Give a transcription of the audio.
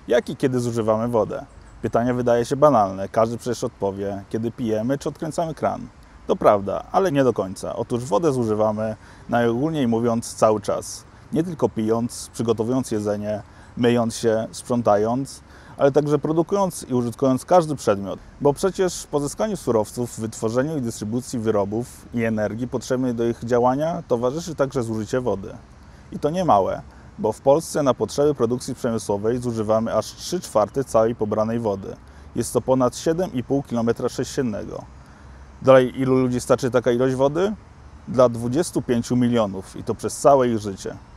Jak i kiedy zużywamy wodę? Pytanie wydaje się banalne, każdy przecież odpowie, kiedy pijemy czy odkręcamy kran. To prawda, ale nie do końca. Otóż wodę zużywamy, najogólniej mówiąc, cały czas. Nie tylko pijąc, przygotowując jedzenie, myjąc się, sprzątając, ale także produkując i użytkując każdy przedmiot. Bo przecież pozyskaniu surowców, wytworzeniu i dystrybucji wyrobów i energii potrzebnej do ich działania towarzyszy także zużycie wody. I to nie małe, bo w Polsce na potrzeby produkcji przemysłowej zużywamy aż 3/4 całej pobranej wody. Jest to ponad 7,5 km². Dla ilu ludzi starczy taka ilość wody? Dla 25 milionów i to przez całe ich życie.